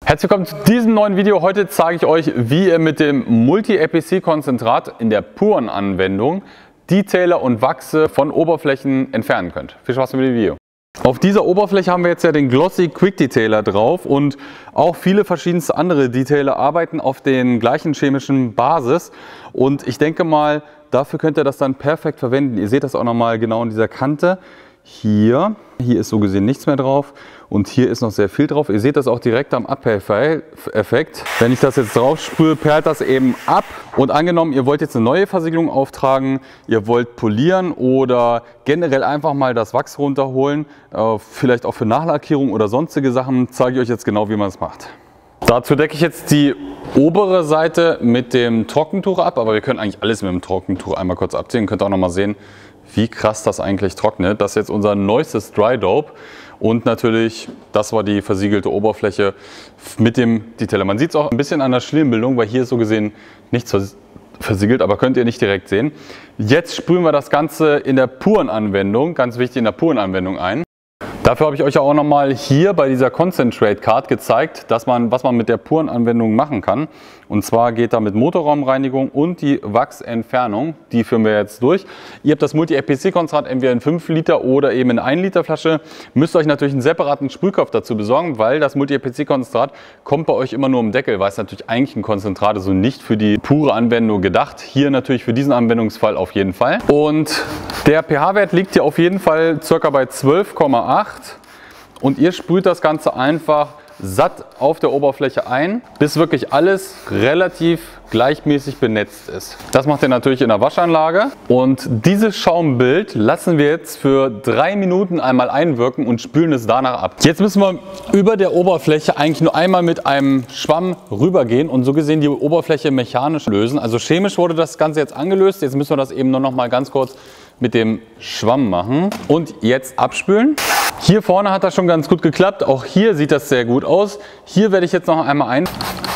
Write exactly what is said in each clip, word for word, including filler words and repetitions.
Herzlich willkommen zu diesem neuen Video. Heute zeige ich euch, wie ihr mit dem Multi-A P C-Konzentrat in der puren Anwendung Detailer und Wachse von Oberflächen entfernen könnt. Viel Spaß mit dem Video. Auf dieser Oberfläche haben wir jetzt ja den Glossy Quick Detailer drauf und auch viele verschiedenste andere Detailer arbeiten auf den gleichen chemischen Basis. Und ich denke mal, dafür könnt ihr das dann perfekt verwenden. Ihr seht das auch nochmal genau in dieser Kante. Hier, hier ist so gesehen nichts mehr drauf und hier ist noch sehr viel drauf. Ihr seht das auch direkt am Abperleffekt. Wenn ich das jetzt drauf sprühe, perlt das eben ab. Und angenommen, ihr wollt jetzt eine neue Versiegelung auftragen, ihr wollt polieren oder generell einfach mal das Wachs runterholen, äh, vielleicht auch für Nachlackierung oder sonstige Sachen, zeige ich euch jetzt genau, wie man es macht. Dazu decke ich jetzt die obere Seite mit dem Trockentuch ab, aber wir können eigentlich alles mit dem Trockentuch einmal kurz abziehen. Ihr könnt auch noch mal sehen, wie krass das eigentlich trocknet. Das ist jetzt unser neuestes Dry Dope und natürlich, das war die versiegelte Oberfläche mit dem Detailer. Man sieht es auch ein bisschen an der Schliernbildung, weil hier ist so gesehen nichts versiegelt, aber könnt ihr nicht direkt sehen. Jetzt sprühen wir das Ganze in der puren Anwendung, ganz wichtig in der puren Anwendung ein. Dafür habe ich euch auch noch mal hier bei dieser Concentrate Card gezeigt, dass man, was man mit der puren Anwendung machen kann. Und zwar geht da mit Motorraumreinigung und die Wachsentfernung, die führen wir jetzt durch. Ihr habt das Multi-A P C-Konzentrat entweder in fünf Liter oder eben in ein Liter Flasche. Müsst euch natürlich einen separaten Sprühkopf dazu besorgen, weil das Multi-A P C-Konzentrat kommt bei euch immer nur im Deckel, weil es natürlich eigentlich ein Konzentrat ist und nicht für die pure Anwendung gedacht. Hier natürlich für diesen Anwendungsfall auf jeden Fall. Und der pH-Wert liegt hier auf jeden Fall ca. bei zwölf Komma acht. Und ihr sprüht das Ganze einfach satt auf der Oberfläche ein, bis wirklich alles relativ gleichmäßig benetzt ist. Das macht ihr natürlich in der Waschanlage. Und dieses Schaumbild lassen wir jetzt für drei Minuten einmal einwirken und spülen es danach ab. Jetzt müssen wir über der Oberfläche eigentlich nur einmal mit einem Schwamm rübergehen und so gesehen die Oberfläche mechanisch lösen. Also chemisch wurde das Ganze jetzt angelöst. Jetzt müssen wir das eben nur noch mal ganz kurz mit dem Schwamm machen und jetzt abspülen. Hier vorne hat das schon ganz gut geklappt. Auch hier sieht das sehr gut aus. Hier werde ich jetzt noch einmal ein.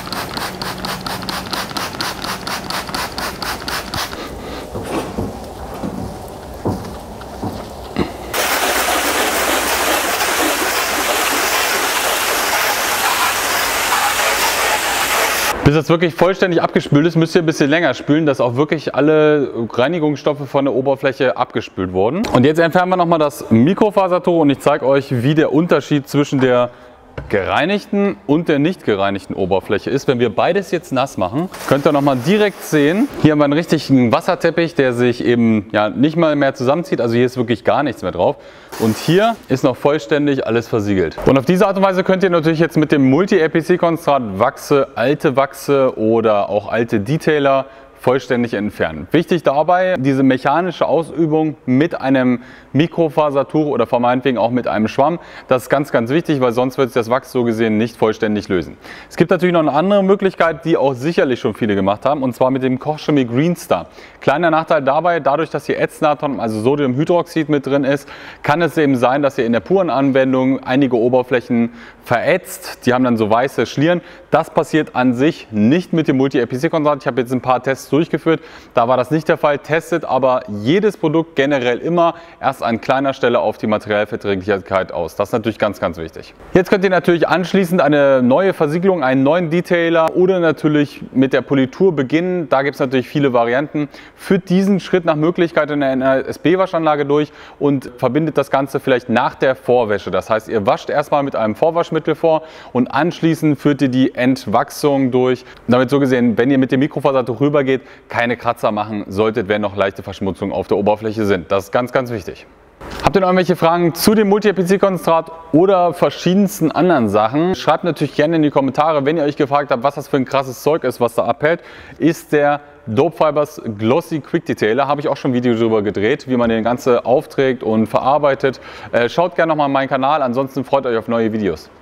Bis das wirklich vollständig abgespült ist, müsst ihr ein bisschen länger spülen, dass auch wirklich alle Reinigungsstoffe von der Oberfläche abgespült wurden. Und jetzt entfernen wir nochmal das Mikrofasertuch und ich zeige euch, wie der Unterschied zwischen der gereinigten und der nicht gereinigten Oberfläche ist. Wenn wir beides jetzt nass machen, könnt ihr nochmal direkt sehen, hier haben wir einen richtigen Wasserteppich, der sich eben ja nicht mal mehr zusammenzieht. Also hier ist wirklich gar nichts mehr drauf. Und hier ist noch vollständig alles versiegelt. Und auf diese Art und Weise könnt ihr natürlich jetzt mit dem Multi-A P C-Konzentrat Wachse, alte Wachse oder auch alte Detailer vollständig entfernen. Wichtig dabei, diese mechanische Ausübung mit einem Mikrofasertuch oder vermeintlich auch mit einem Schwamm. Das ist ganz, ganz wichtig, weil sonst wird sich das Wachs so gesehen nicht vollständig lösen. Es gibt natürlich noch eine andere Möglichkeit, die auch sicherlich schon viele gemacht haben, und zwar mit dem Kochchemie Green Star. Kleiner Nachteil dabei, dadurch, dass hier Ätznaton, also Sodiumhydroxid mit drin ist, kann es eben sein, dass ihr in der puren Anwendung einige Oberflächen verätzt. Die haben dann so weiße Schlieren. Das passiert an sich nicht mit dem Multi-A P C-Konzentrat. Ich habe jetzt ein paar Tests durchgeführt. Da war das nicht der Fall. Testet aber jedes Produkt generell immer erst an kleiner Stelle auf die Materialverträglichkeit aus. Das ist natürlich ganz, ganz wichtig. Jetzt könnt ihr natürlich anschließend eine neue Versiegelung, einen neuen Detailer oder natürlich mit der Politur beginnen. Da gibt es natürlich viele Varianten. Führt diesen Schritt nach Möglichkeit in einer S B-Waschanlage durch und verbindet das Ganze vielleicht nach der Vorwäsche. Das heißt, ihr wascht erstmal mit einem Vorwaschmittel vor und anschließend führt ihr die Entwachsung durch. Damit so gesehen, wenn ihr mit dem Mikrofasertuch rübergeht, keine Kratzer machen solltet, wenn noch leichte Verschmutzungen auf der Oberfläche sind. Das ist ganz, ganz wichtig. Habt ihr noch irgendwelche Fragen zu dem Multi-A P C-Konzentrat oder verschiedensten anderen Sachen? Schreibt natürlich gerne in die Kommentare. Wenn ihr euch gefragt habt, was das für ein krasses Zeug ist, was da abhält, ist der Dope Fibers Glossy Quick Detailer. Habe ich auch schon ein Video darüber gedreht, wie man den Ganze aufträgt und verarbeitet. Schaut gerne nochmal meinen Kanal, ansonsten freut euch auf neue Videos.